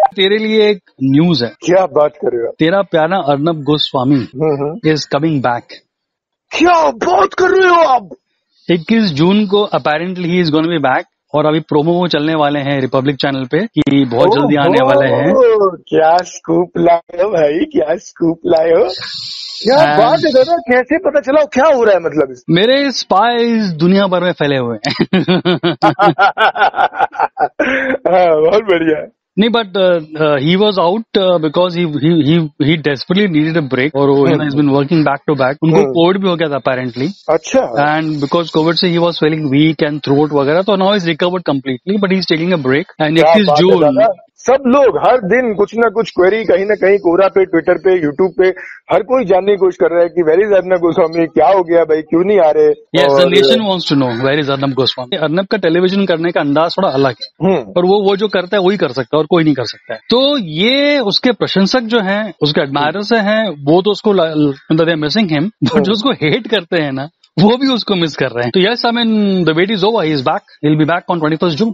तेरे लिए एक न्यूज है। क्या बात कर रहे हो? तेरा प्यारा Arnab Goswami is coming back. क्या बात कर रहे हो आप? 21 जून को apparently he is gonna be back. और अभी प्रोमो चलने वाले हैं रिपब्लिक चैनल पे कि बहुत जल्दी आने वाले हैं। क्या स्कूप लाए हो भाई, क्या स्कूप लाए हो? क्या बात है दादा, कैसे पता चला? क्या हो रहा है मतलब? मेरे स्पाइस दुनिया भर में फैले हुए हैं। बहुत बढ़िया। नहीं, but he was out because he desperately needed a break और is been working back to back. उनको कोविड भी हो गया था अपेरेंटली। अच्छा। एंड बिकॉज कोविड से he was feeling weak and throat वगैरह, तो now is recovered completely, but he is taking a break. And 21 June सब लोग हर दिन कुछ ना कुछ क्वेरी कहीं ना कहीं कोरा पे, ट्विटर पे, यूट्यूब पे हर कोई जानने की कोशिश कर रहा है कि वेयर इज अर्नब गोस्वामी, क्या हो गया भाई, क्यों नहीं आ रहे? Yes, the nation wants to know where is Arnab Goswami. Arnab का टेलीविजन करने का अंदाज थोड़ा अलग है और वो जो करता है वही कर सकता है और कोई नहीं कर सकता है। तो ये उसके प्रशंसक जो हैं, उसके एडमायरर्स हैं, वो तो उसको they are missing him, but जो उसको हेट करते हैं ना, वो भी उसको मिस कर रहे हैं। तो yes, I mean the wait is over, he is back, he will be back on 21 June.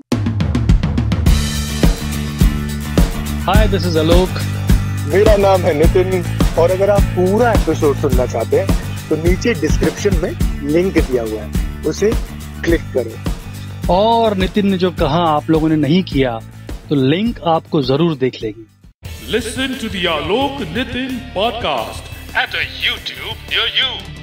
Hi, this is Alok. मेरा नाम है नितिन और अगर आप पूरा एपिसोड सुनना चाहते हैं तो नीचे डिस्क्रिप्शन में लिंक दिया हुआ है, उसे क्लिक करें। और नितिन ने जो कहा आप लोगों ने नहीं किया तो लिंक आपको जरूर देख लेगी। Listen to the Alok Nitin podcast at a YouTube near you.